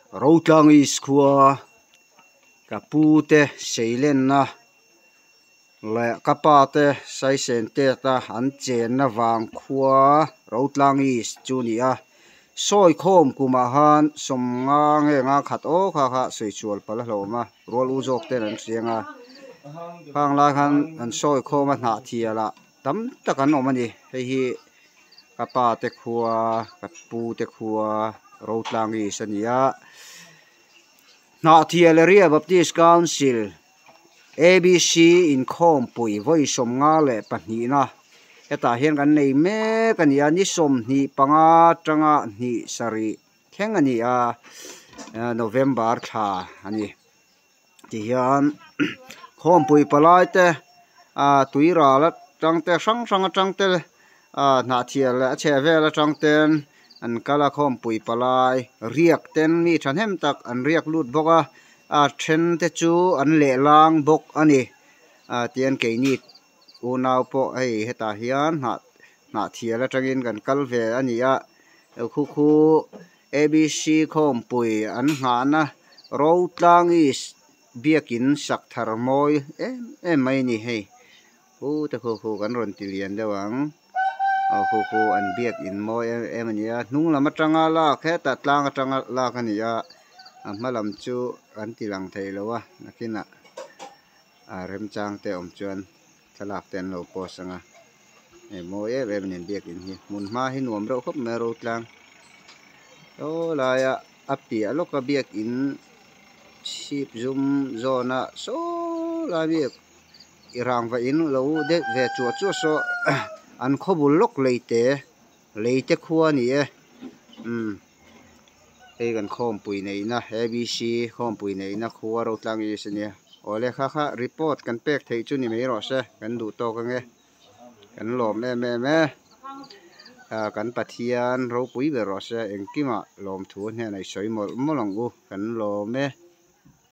rau tlang is khua ka pu te seilen na le kapa te sai sen te ta an chen na wang khua rau tlang is chu ni a soi khom kuma han som nga nge nga khat o kha kha sei chual pala hloma rol u jok ten an sianga phang la khan an soi khoma na thiala tam takan omani hei hi kapa te khua ka pu te khua rau tlang is ania na thialeria baptist council ABC in khom pui voi som nga le pahni na heta hian kan nei me kan ya ni som ni panga tanga ni sari theng ani a November tha ani ti hian khom pui palai te tuira la tang te sang tang te na thial la che vela tang ten an kala khom pui palai riak ten mi thanem tak an riak lut boka then te chu an le lang bok ani tian ke ni u naw po ai heta hian na thiala tangin kan kal ve ani a khu khu ABC khom pui an nga na ro tlang is biakin sak thar moi em mai ni hei u te khu kan ron ti lian dewang khu an biak in moi em ani a nung lama tanga la khe ta tlang atanga la kan ya malam chu an ti lang thei lowa nakina rem chang te om chuan thalak ten lo po sanga moi em nen biak in hi mun ma hi nuam ro khop me ro tlang o la ya api aloka biak in ship zoom zona so la biak irang va in lo de ve chu so an khobul lok leite khuwa ni e ei kan khom pui nei na ABC khom pui nei na khuwa ro tlang is ania ole kha report kan pek thei chu ni mei ro se kan du to ka nge kan lom me kan pathian ro pui be ro se engkima lom thu hne nai soimol molong u kan lo me